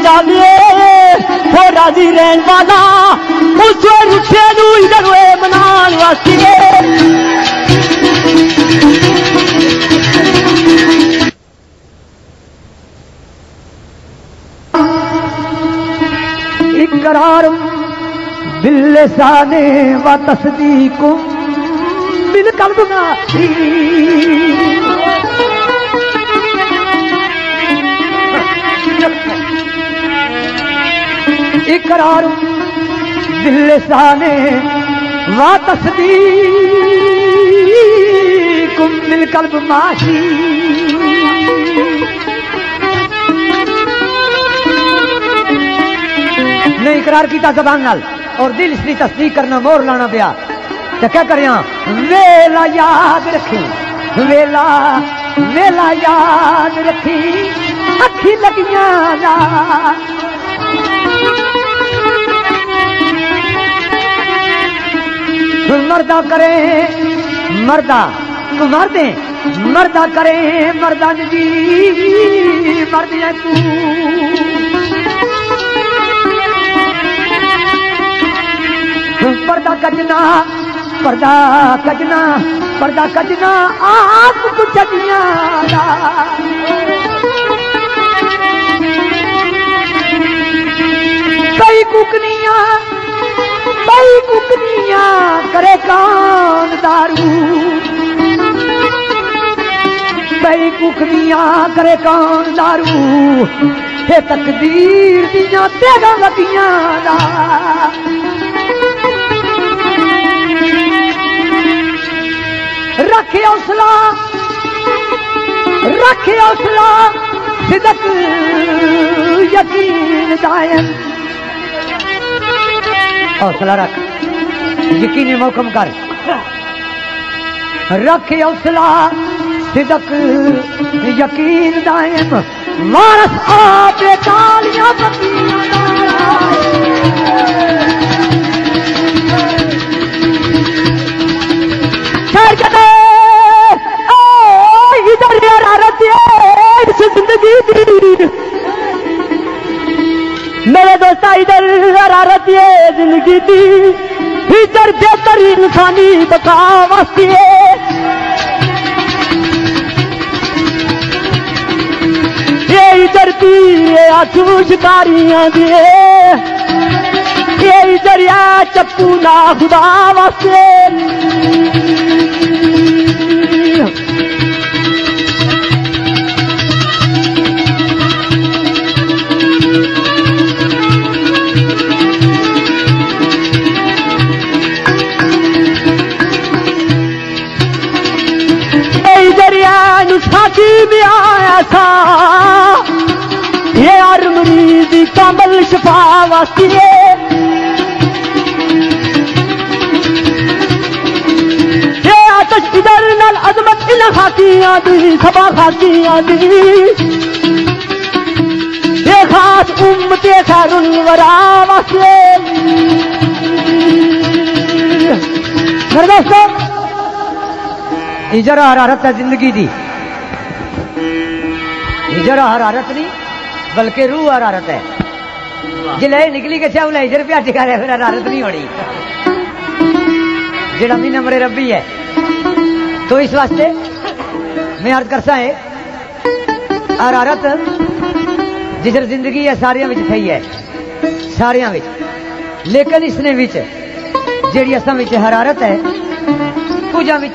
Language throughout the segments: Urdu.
ڈالیے وہ راضی رہن والا اس رٹھے نو ادھر ہوئے منان واسطے اقرار باللسان و تصدیق بالقلب اقرار باللسان و تصدیق بالقلب ماشی نے اقرار کیتا زبان نال اور دل اس کی تصدیق کرنا مور لانا پیا تو کیا کریاں ویلا یاد رکھی ویلا ویلا یاد رکھی اکھی لگیاں نا مردہ کرے مردہ مردیں مردہ کرے مردہ جی مرد ہے تو پردہ کجنا پردہ کجنا پردہ کجنا آپ کچھ چڑیاں کئی ککنیاں کرے کان دارو کئی ککنیاں کرے کان دارو ہے تقدیر دیاں تیرا لگیاں دا رکھے حوصلہ صدق یقین دائم حوصلہ رکھ یقینی محکم کر رکھے حوصلہ صدق یقین دائم وارث آپ کالیاں بکیاں زندگی دی میرے دوست ادھر حرارت یہ زندگی دی ادھر بہتر انسانی بقا واسطے یہ ادھر کی آنکھوں شکاریاں دیے یہ ادھر یا چپو نا خدا واسطے ساتھی میں آیا تھا یہ ہر مریض کامل شفا واسطے یہ آتش ادھر نال عظمت ان خاکیاں دی سبا خاکیاں دی یہ خاص امت خیر الورا واسطے میرے دوستو اجرا حرارت ہے زندگی دی اجرا حرارت نہیں بلکہ روح حرارت ہے جلے نکلی کے چاہوں اجر پہ ٹکا رہے پھر حرارت نہیں ہونی جڑا مین امر ربی ہے تو اس واسطے میں عرض کرسا ہے حرارت جسر زندگی ہے ساریاں وچ تھئی ہے ساریاں وچ لیکن اس نے وچ جیڑی اساں وچ حرارت ہے کجاں وچ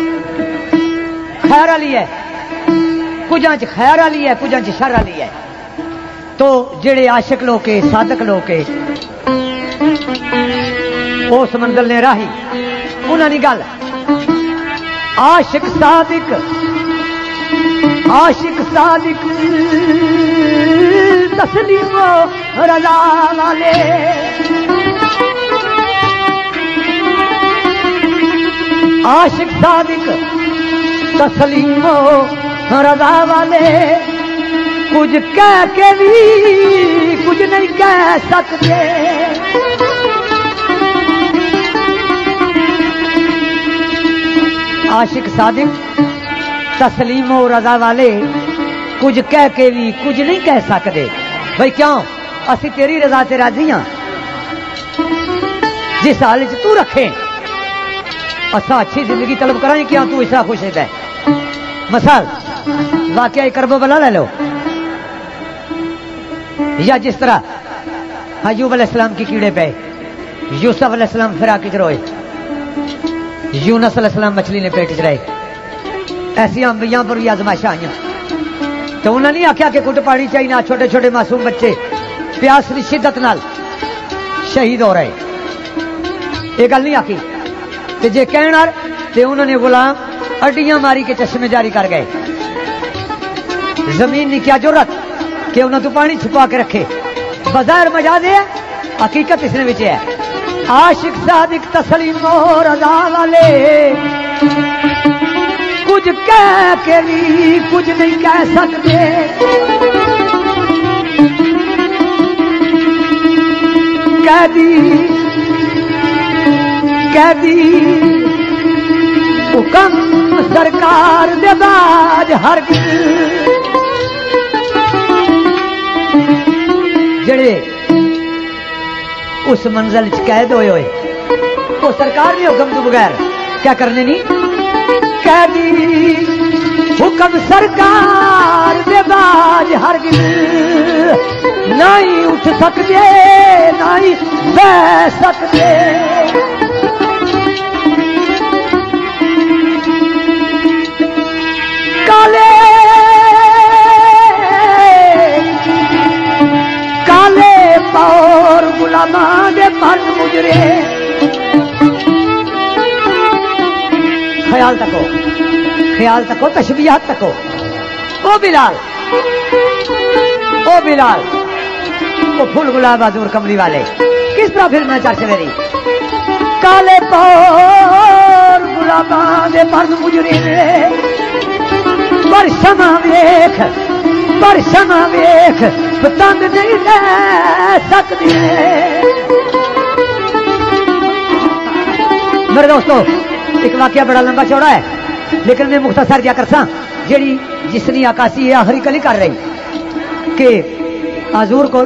خیر والی ہے کجاں چ خیر والی ہے کجاں چ شر والی ہے تو جڑے عاشق لوگ کے صادق لوگ کے اس منزل نے راہی انہاں دی گل عاشق صادق تسلیم رضا والے عاشق صادق تسلیم رضا والے کچھ کہہ کے بھی کچھ نہیں کہہ سکتے عاشق صادق تسلیم و رضا والے کچھ کہہ کے بھی کچھ نہیں کہہ سکتے بھائی کیوں اسی تیری رضا سے راضی ہاں جس حال تو رکھے اصا اچھی زندگی طلب کرائیں کیا تو اس طرح خوش رہتا ہے مثال واقعہ کربو بلا لے لو یا جس طرح ایوب علیہ السلام کی کیڑے پہ یوسف علیہ السلام فراق روئے یونس علیہ السلام مچھلی نے پیٹ چرائے ایسی انبیاء پر بھی آزمائشاں آئیں تو انہوں نے آخیا کہ کٹ پانی چاہیے نہ چھوٹے چھوٹے معصوم بچے پیاس کی شدت نال شہید ہو رہے یہ گل نہیں آخی تے جے کہنا تے انہوں نے غلام اڈیاں ماری کے چشمے جاری کر گئے زمین نے کیا ضرورت کہ انہوں تو پانی چھپا کے رکھے بظاہر مجاز ہے حقیقت اس نے بچے ہے عاشق صادق تسلیم اور رضا والے کچھ کہہ کے بھی کچھ نہیں کہہ سکتے کہہ دی حکم سرکار دے باج ہر جڑے اس منزل قید ہوئے تو سرکار نے حکم تو بغیر کیا کرنے نہیں کہہ دی حکم سرکار دے باج ہر نہیں اٹھ سکتے نہیں بہ سکتے کالے پور غلامان دے پر مجرے خیال تکو تشبیہات تکو او بلال وہ پھول گلاب حضور کملی والے کس طرح پھرنا چرچ میری کالے پور غلامان دے پر مجرے پر شمع ویکھ پتنگ نہیں لے سکتی میرے دوستو ایک واقعہ بڑا لمبا چوڑا ہے لیکن میں مختصر کیا کرساں جیڑی جس نے عکاسی ہے آخری کلی کر رہی کہ حضور کو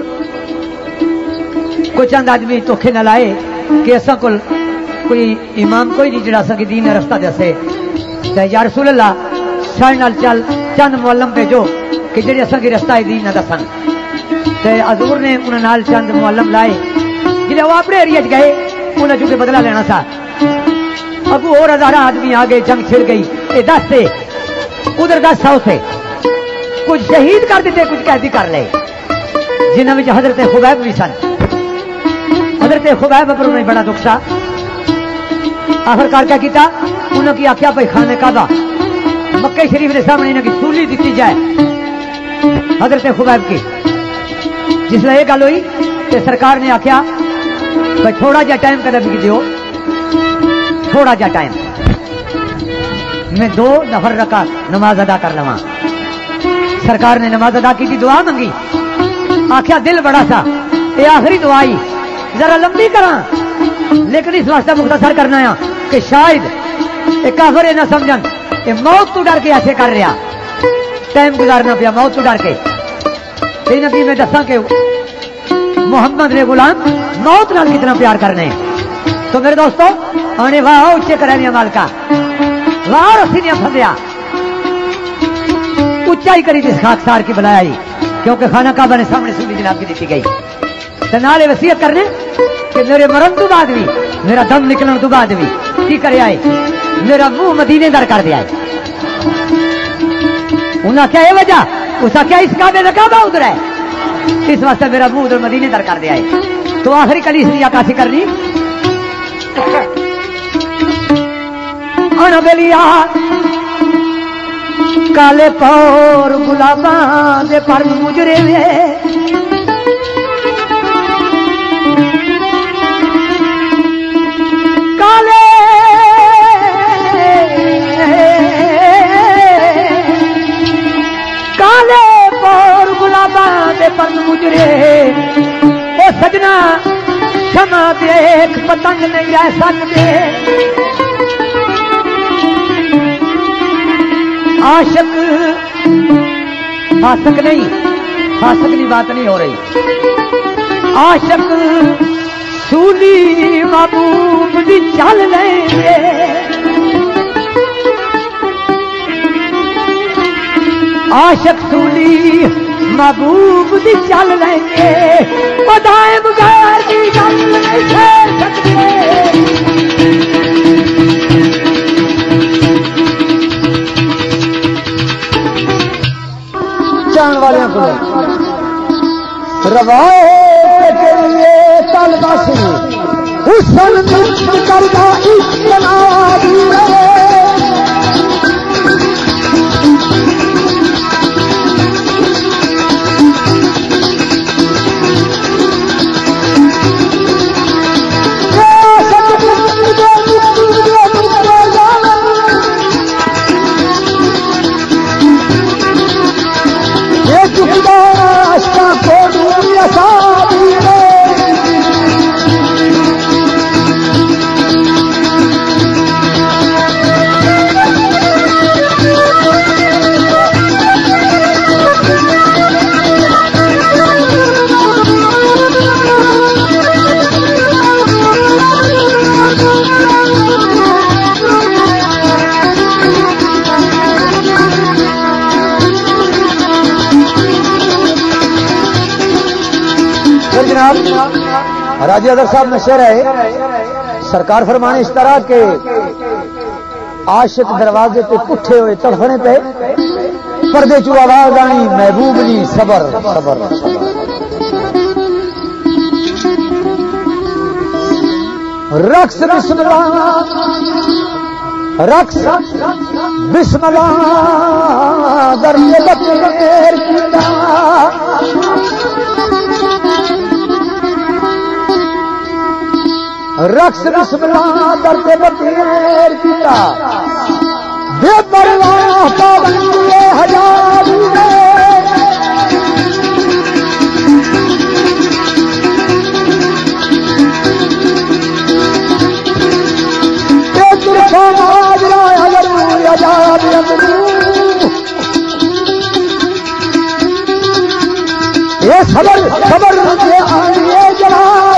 کوئی چند آدمی دھوکھے نہ لائے کہ اساں کول کوئی امام کوئی نہیں جڑا اساں کی دین رستہ دسے تے یا رسول اللہ ساڈے نال چل چند معلم بھیجو کہ جڑے اساں کی رستہ دین نہ دسن تے حضور نے انہاں نال چند معلم لائے جڑے وہ اپنے ایریا گئے انہاں جو کہ بدلہ لینا تھا ابو اور ہزارہ آدمی آگے جنگ چھڑ گئی یہ 10 تھے ادھر 10 100 تھے کچھ شہید کر دیتے کچھ قیدی کر لے جنہوں میں حضرت خبیب بھی سن حضرت خبیب پر انہیں بڑا دکھ تھا آخرکار کیا کیتا انہوں کی آخیا بھائی خانہ کعبہ مکہ شریف کے سامنے انہوں کی سولی دیتی جائے حضرت خبیب کی جس لئے یہ گل ہوئی کہ سرکار نے آخیا بھائی تھوڑا جا ٹائم کدھر بھی دیو تھوڑا جا ٹائم میں 2 نفر رکعت نماز ادا کر لواں سرکار نے نماز ادا کی تھی دعا منگی آخیا دل بڑا تھا یہ آخری دعائی ذرا لمبی کراں لیکن اس واسطے مختصر کرنا ہے کہ شاید ایک کافر یہ نہ سمجھن کہ موت تو ڈر کے ایسے کر رہا ٹائم گزارنا پیا موت تو ڈر کے نبی میں دساں کہ محمد نے غلام موت نال کتنا پیار کرنے تو میرے دوستو آنے واہ اچھے کرنے مالکا واہ رسی نے پھندیا اچائی کری جس خاکسار کی بلائی کیونکہ خانہ کعبہ نے سامنے سنی جناب کی دیتی گئی تنالے وصیت کرنے کہ میرے مرن تو بعد بھی میرا دم نکلن تو بعد بھی کی کرے آئے میرا منہ مدینے در کر دیا انہاں کیا ہے وجہ اس کیا اس کعبے کا کعبہ ادھر ہے اس واسطے میرا منہ ادھر مدینے در کر دیا ہے تو آخری کلی اس عکاسی کرنی انا بلیا کالے پور گلاباں دے پر مجرے وے کالے پور گلاباں دے پر مجرے او سجنا شمع دیکھ پتنگ نہیں رہ سکتے عاشق فاسق نہیں فاسق کی بات نہیں ہو رہی. عاشق سولی محبوب دی چل لیں گے, عاشق سولی محبوب دی چل لیں گے, بدائے بغیر دی گل نہیں کہہ سکتے. جان والوں کو روایت کے لیے طلبہ سے حسن کرنا اجتناب ہے. راجی اظہر صاحب میں شعر ہے, سرکار فرمانے اس طرح کے عاشق دروازے پہ پٹھے ہوئے تڑفنے پہ پردے چو آواز آئی محبوب جی صبر صبر صبر. رقص بسم اللہ رقص بسم اللہ درد بطیر کیتا, رقص بسم اللہ درد بطیر کیتا, بے پرواہ پابندی حجاب یہ صبر صبر آئیے جناب